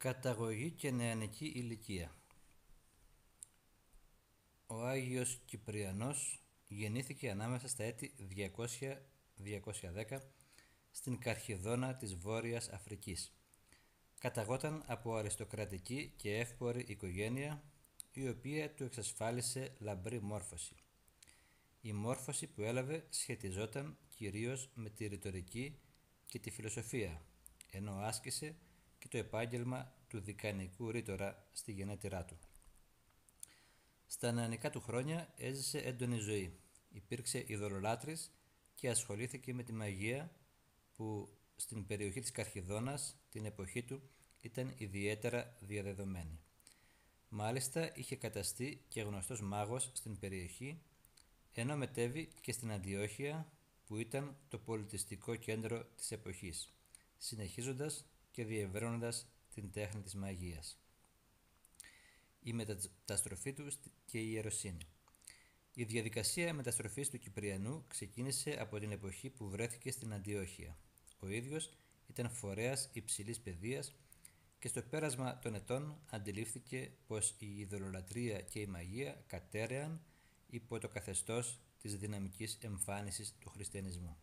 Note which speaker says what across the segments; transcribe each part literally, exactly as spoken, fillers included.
Speaker 1: Καταγωγή και νεανική ηλικία. Ο Άγιος Κυπριανός γεννήθηκε ανάμεσα στα έτη διακόσια με διακόσια δέκα στην Καρχιδόνα της Βόρειας Αφρικής. Καταγόταν από αριστοκρατική και εύπορη οικογένεια, η οποία του εξασφάλισε λαμπρή μόρφωση. Η μόρφωση που έλαβε σχετιζόταν κυρίως με τη ρητορική και τη φιλοσοφία, ενώ άσκησε και το επάγγελμα του δικανικού ρήτορα στη γενέτειρά του. Στα νεανικά του χρόνια έζησε έντονη ζωή. Υπήρξε ειδωλολάτρης και ασχολήθηκε με τη μαγεία που στην περιοχή της Καρχιδόνας την εποχή του ήταν ιδιαίτερα διαδεδομένη. Μάλιστα είχε καταστεί και γνωστός μάγος στην περιοχή, ενώ μετέβη και στην Αντιόχεια που ήταν το πολιτιστικό κέντρο της εποχής, συνεχίζοντας και διευρύνοντας την τέχνη της μαγείας. Η μεταστροφή του και η ιεροσύνη. Η διαδικασία μεταστροφής του Κυπριανού ξεκίνησε από την εποχή που βρέθηκε στην Αντιόχεια. Ο ίδιος ήταν φορέας υψηλής παιδείας και στο πέρασμα των ετών αντιλήφθηκε πως η ειδωλολατρεία και η μαγεία κατέρεαν υπό το καθεστώς της δυναμικής εμφάνισης του χριστιανισμού.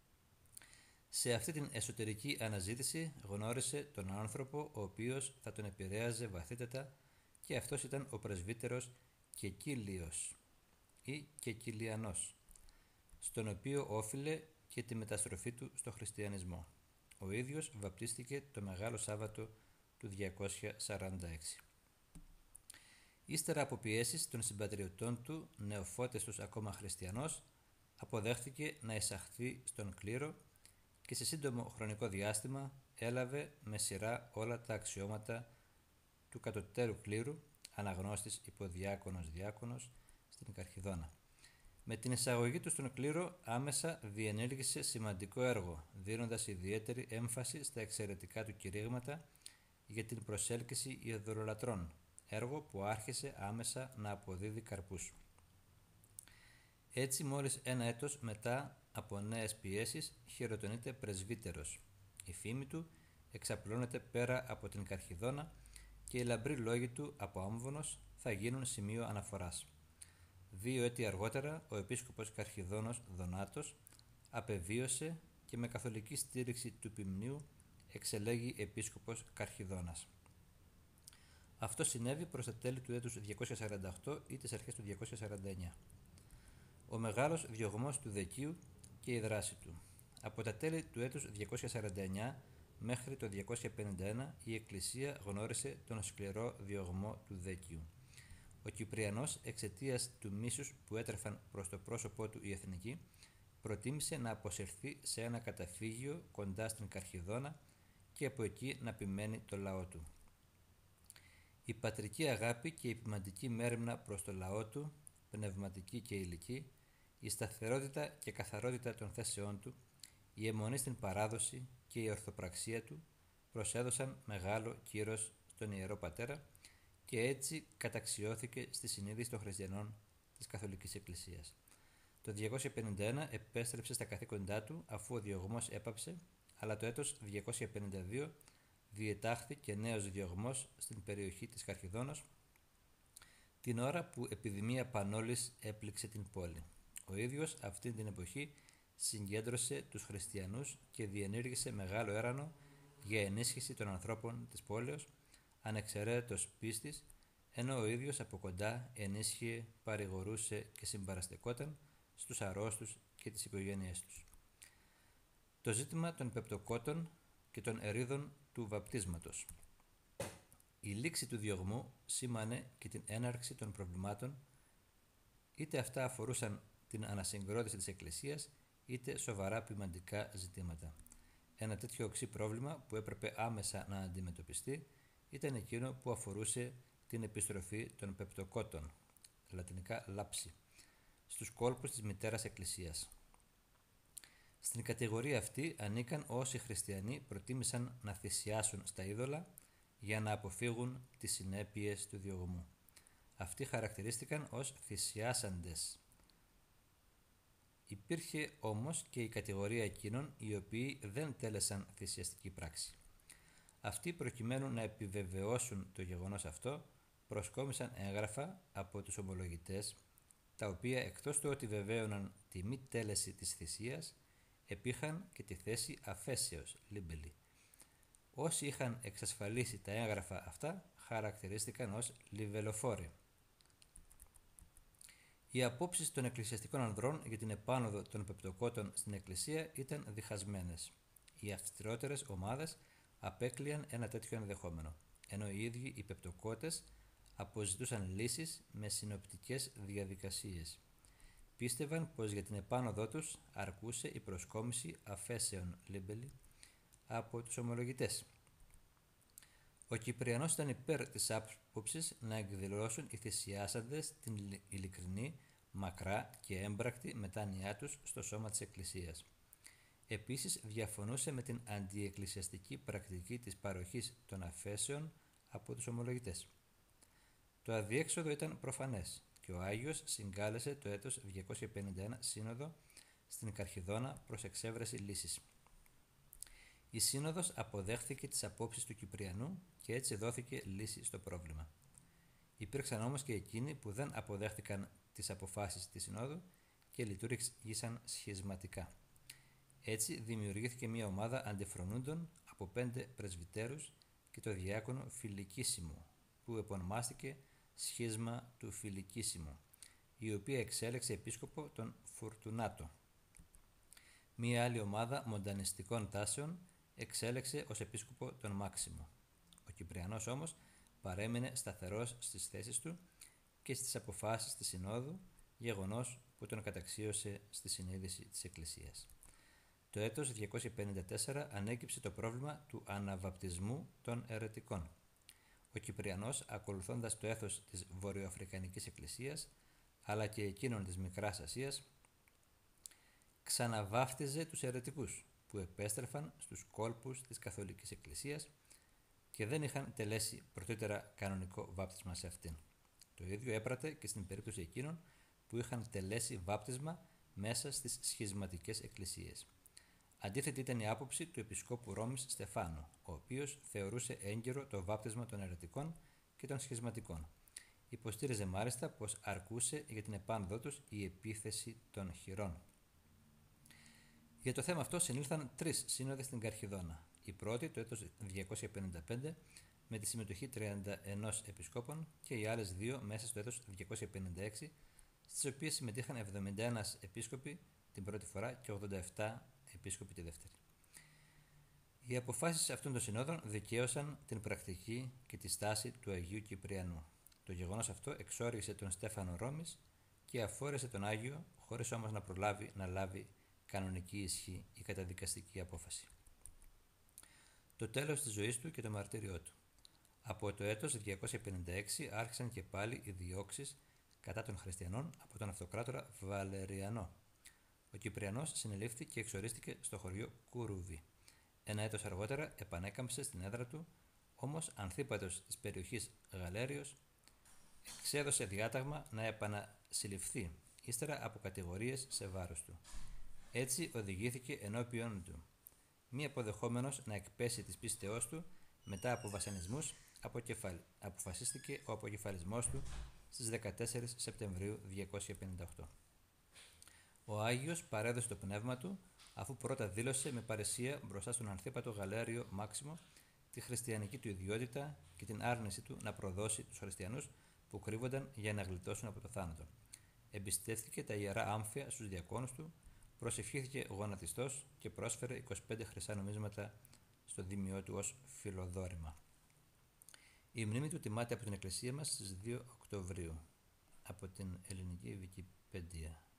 Speaker 1: Σε αυτή την εσωτερική αναζήτηση γνώρισε τον άνθρωπο ο οποίος θα τον επηρέαζε βαθύτατα, και αυτός ήταν ο πρεσβύτερος Κεκίλιος ή Κεκιλιανός, στον οποίο όφιλε και τη μεταστροφή του στο χριστιανισμό. Ο ίδιος βαπτίστηκε το Μεγάλο Σάββατο του διακόσια σαράντα έξι. Ύστερα από πιέσεις των συμπατριωτών του, νεοφώτιστος ακόμα χριστιανός, αποδέχθηκε να εισαχθεί στον κλήρο και σε σύντομο χρονικό διάστημα έλαβε με σειρά όλα τα αξιώματα του κατωτέρου κλήρου, αναγνώστης υποδιάκονος διάκονος στην Καρχιδόνα. Με την εισαγωγή του στον κλήρο άμεσα διενέργησε σημαντικό έργο, δίνοντας ιδιαίτερη έμφαση στα εξαιρετικά του κηρύγματα για την προσέλκυση ειδωλολατρών, έργο που άρχισε άμεσα να αποδίδει καρπούς. Έτσι, μόλις ένα έτος μετά από νέες πιέσεις, χειροτονείται πρεσβύτερος. Η φήμη του εξαπλώνεται πέρα από την Καρχιδόνα και οι λαμπροί λόγοι του από άμβονος θα γίνουν σημείο αναφοράς. Δύο έτη αργότερα, ο επίσκοπος Καρχιδόνος Δονάτος απεβίωσε και με καθολική στήριξη του Ποιμνίου εξελέγει επίσκοπος Καρχιδόνας. Αυτό συνέβη προς τα τέλη του έτους διακόσια σαράντα οκτώ ή τις αρχές του διακόσια σαράντα εννιά. Ο μεγάλος διωγμός του Δεκίου και η δράση του. Από τα τέλη του έτους διακόσια σαράντα εννιά μέχρι το διακόσια πενήντα ένα η Εκκλησία γνώρισε τον σκληρό διωγμό του Δεκίου. Ο Κυπριανός, εξαιτίας του μίσους που έτρεφαν προς το πρόσωπό του οι εθνικοί, προτίμησε να αποσυρθεί σε ένα καταφύγιο κοντά στην Καρχιδόνα και από εκεί να επιμένει το λαό του. Η πατρική αγάπη και η ποιμαντική μέριμνα προς το λαό του, πνευματική και υλική, η σταθερότητα και καθαρότητα των θέσεών του, η αιμονή στην παράδοση και η ορθοπραξία του προσέδωσαν μεγάλο κύρος στον Ιερό Πατέρα και έτσι καταξιώθηκε στη συνείδηση των χριστιανών της Καθολικής Εκκλησίας. Το διακόσια πενήντα ένα επέστρεψε στα καθήκοντά του αφού ο διωγμός έπαψε, αλλά το έτος διακόσια πενήντα δύο διετάχθη και νέος διωγμός στην περιοχή της Καρχιδόνος, την ώρα που επιδημία πανόλης έπληξε την πόλη. Ο ίδιος αυτή την εποχή συγκέντρωσε τους χριστιανούς και διενήργησε μεγάλο έρανο για ενίσχυση των ανθρώπων της πόλεως, ανεξαιρέτως πίστης, ενώ ο ίδιος από κοντά ενίσχυε, παρηγορούσε και συμπαραστεκόταν στους αρρώστους και τις οικογένειές τους. Το ζήτημα των πεπτοκότων και των ερίδων του βαπτίσματος. Η λήξη του διωγμού σήμανε και την έναρξη των προβλημάτων, είτε αυτά αφορούσαν την ανασυγκρότηση της Εκκλησίας, είτε σοβαρά ποιμαντικά ζητήματα. Ένα τέτοιο οξύ πρόβλημα που έπρεπε άμεσα να αντιμετωπιστεί ήταν εκείνο που αφορούσε την επιστροφή των πεπτοκότων, λατινικά λάψη, στους κόλπους της μητέρας Εκκλησίας. Στην κατηγορία αυτή ανήκαν όσοι χριστιανοί προτίμησαν να θυσιάσουν στα είδωλα για να αποφύγουν τις συνέπειες του διωγμού. Αυτοί χαρακτηρίστηκαν ως θυσιάσαντες. Υπήρχε όμως και η κατηγορία εκείνων οι οποίοι δεν τέλεσαν θυσιαστική πράξη. Αυτοί, προκειμένου να επιβεβαιώσουν το γεγονός αυτό, προσκόμισαν έγγραφα από τους ομολογητές, τα οποία εκτός του ότι βεβαίωναν τη μη τέλεση της θυσίας, επήχαν και τη θέση αφέσεως, λίμπελη. Όσοι είχαν εξασφαλίσει τα έγγραφα αυτά χαρακτηρίστηκαν ως λιβελοφόροι. Οι απόψεις των εκκλησιαστικών ανδρών για την επάνωδο των πεπτοκότων στην Εκκλησία ήταν διχασμένες. Οι αυστηρότερες ομάδες απέκλειαν ένα τέτοιο ενδεχόμενο, ενώ οι ίδιοι οι πεπτοκότες αποζητούσαν λύσεις με συνοπτικές διαδικασίες. Πίστευαν πως για την επάνωδό τους αρκούσε η προσκόμιση αφέσεων λίμπελη από τους ομολογητές. Ο Κυπριανός ήταν υπέρ της άποψης να εκδηλώσουν οι θυσιάσαντες την ειλικρινή, μακρά και έμπρακτη μετάνοιά τους στο σώμα της Εκκλησίας. Επίσης διαφωνούσε με την αντιεκκλησιαστική πρακτική της παροχής των αφέσεων από τους ομολογητές. Το αδιέξοδο ήταν προφανές και ο Άγιος συγκάλεσε το έτος διακόσια πενήντα ένα σύνοδο στην Καρχιδόνα προς εξέβρεση λύσης. Η σύνοδος αποδέχθηκε τις απόψεις του Κυπριανού και έτσι δόθηκε λύση στο πρόβλημα. Υπήρξαν όμως και εκείνοι που δεν αποδέχτηκαν τις αποφάσεις της συνόδου και λειτουργήσαν σχισματικά. Έτσι δημιουργήθηκε μια ομάδα αντιφρονούντων από πέντε πρεσβυτέρους και το διάκονο Φιλικίσιμο, που επωνυμάστηκε σχίσμα του Φιλικίσιμου, η οποία εξέλεξε επίσκοπο τον Φουρτουνάτο. Μια άλλη ομάδα μοντανιστικών τάσεων εξέλεξε ως επίσκοπο τον Μάξιμο. Ο Κυπριανός όμως παρέμεινε σταθερός στις θέσεις του και στις αποφάσεις της Συνόδου, γεγονός που τον καταξίωσε στη συνείδηση της Εκκλησίας. Το έτος διακόσια πενήντα τέσσερα ανέκυψε το πρόβλημα του αναβαπτισμού των αιρετικών. Ο Κυπριανός, ακολουθώντας το έθος της Βορειοαφρικανικής Εκκλησίας, αλλά και εκείνων της Μικράς Ασίας, ξαναβάφτιζε τους αιρετικούς, που επέστρεφαν στους κόλπους της Καθολικής Εκκλησίας και δεν είχαν τελέσει πρωτήτερα κανονικό βάπτισμα σε αυτήν. Το ίδιο έπρατε και στην περίπτωση εκείνων που είχαν τελέσει βάπτισμα μέσα στις σχισματικές εκκλησίες. Αντίθετη ήταν η άποψη του Επισκόπου Ρώμης Στεφάνου, ο οποίος θεωρούσε έγκυρο το βάπτισμα των αιρετικών και των σχισματικών. Υποστήριζε μάλιστα πως αρκούσε για την επάνωδό τους η επίθεση των χειρών. Για το θέμα αυτό συνήλθαν τρεις σύνοδοι στην Καρχιδόνα. Η πρώτη το έτος διακόσια πενήντα πέντε με τη συμμετοχή τριάντα ένα επισκόπων και οι άλλες δύο μέσα στο έτος διακόσια πενήντα έξι, στις οποίες συμμετείχαν εβδομήντα ένα επίσκοποι την πρώτη φορά και ογδόντα επτά επίσκοποι τη δεύτερη. Οι αποφάσεις αυτών των συνόδων δικαίωσαν την πρακτική και τη στάση του Αγίου Κυπριανού. Το γεγονός αυτό εξόργησε τον Στέφανο Ρώμης και αφόρεσε τον Άγιο, χωρίς όμως να προλάβει να λάβει κανονική ισχύ η καταδικαστική απόφαση. Το τέλος της ζωής του και το μαρτύριό του. Από το έτος διακόσια πενήντα έξι άρχισαν και πάλι οι διώξεις κατά των χριστιανών από τον αυτοκράτορα Βαλεριανό. Ο Κυπριανός συνελήφθη και εξορίστηκε στο χωριό Κουρούβι. Ένα έτος αργότερα επανέκαμψε στην έδρα του, όμως ανθίπατος της περιοχής Γαλέριος εξέδωσε διάταγμα να επανασυλληφθεί, ύστερα από κατηγορίες σε βάρος του. Έτσι οδηγήθηκε ενώπιον του, μη αποδεχόμενος να εκπέσει της πίστεώς του μετά από βασανισμούς, αποφασίστηκε ο αποκεφαλισμός του στις δεκατέσσερις Σεπτεμβρίου διακόσια πενήντα οκτώ. Ο Άγιος παρέδωσε το πνεύμα του, αφού πρώτα δήλωσε με παρησία μπροστά στον ανθίπατο Γαλέριο Μάξιμο τη χριστιανική του ιδιότητα και την άρνηση του να προδώσει τους χριστιανούς που κρύβονταν για να γλιτώσουν από το θάνατο. Εμπιστεύτηκε τα ιερά άμφια στους διακόνους του, προσευχήθηκε γονατιστός και πρόσφερε είκοσι πέντε χρυσά νομίσματα στο δήμιό του ως φιλοδόρημα. Η μνήμη του τιμάται από την Εκκλησία μας στις δύο Οκτωβρίου, από την ελληνική Wikipedia.